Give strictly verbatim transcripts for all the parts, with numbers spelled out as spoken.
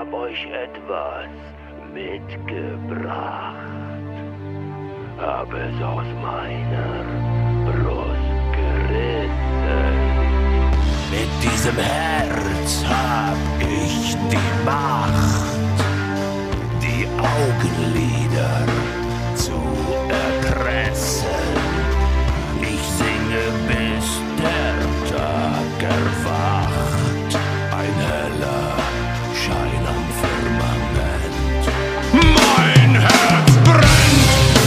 hab euch etwas mitgebracht. Hab es aus meiner Brust gerissen. Mit diesem Herz hab ich die Macht, die Augenlider zu erpressen. Ich singe, bis der Tag erwacht. Ein heller Schein am Firmament. Mein Herz brennt!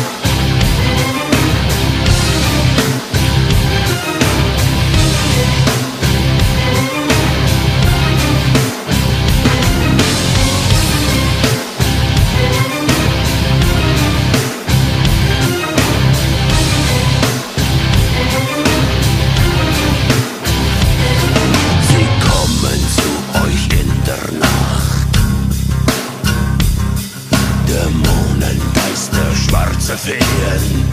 Feen.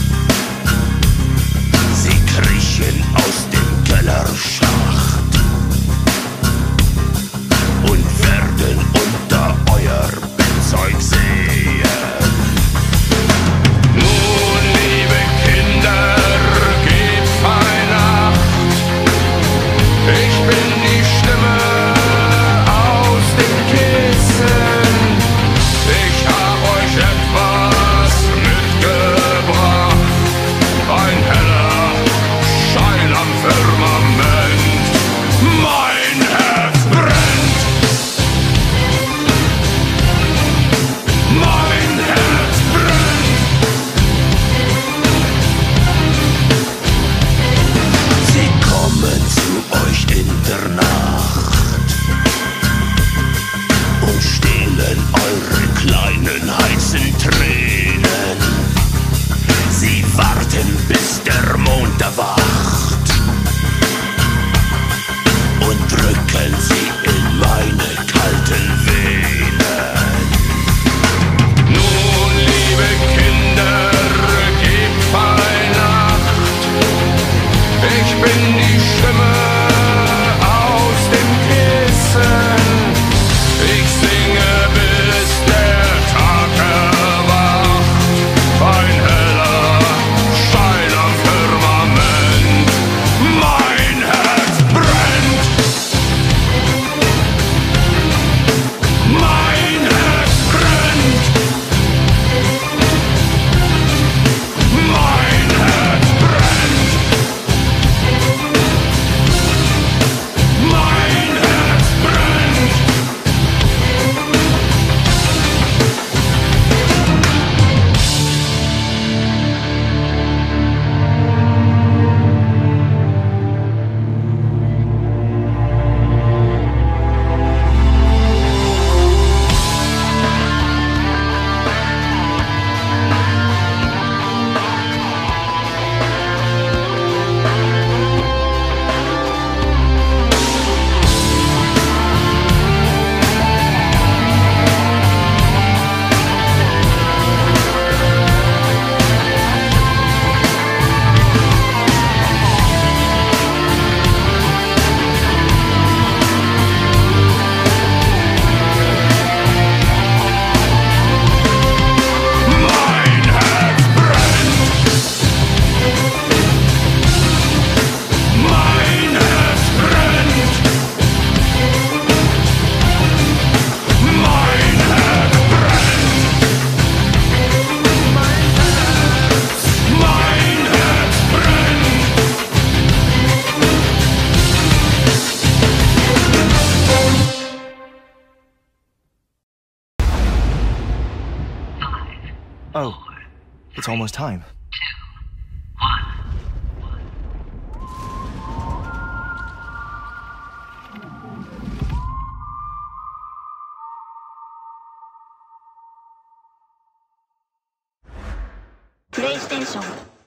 Sie kriechen aus dem Kellerschacht und werden unter euer Bettzeug sehen. Nun, liebe Kinder, gebt fein Acht. Ich bin die Stimme aus dem Kissen. Ich hab euch etwas ein heller Schein am Firmament. Mein Herz brennt. Mein Herz brennt. Sie kommen zu euch in der Nacht und stehlen eure kleinen heißen Tränen. Sie warten, bis der Mond erwacht und drücken sie in meine kalten Venen. Nun, liebe Kinder, gebt fein Acht. Ich bin die Stimme aus dem Kissen. Ich singe, bis der Tag erwacht. Ein heller Schein am Firmament. Mein Herz brennt. Mein Herz brennt. Mein Herz brennt. Mein Herz brennt. Oh, it's almost time. PlayStation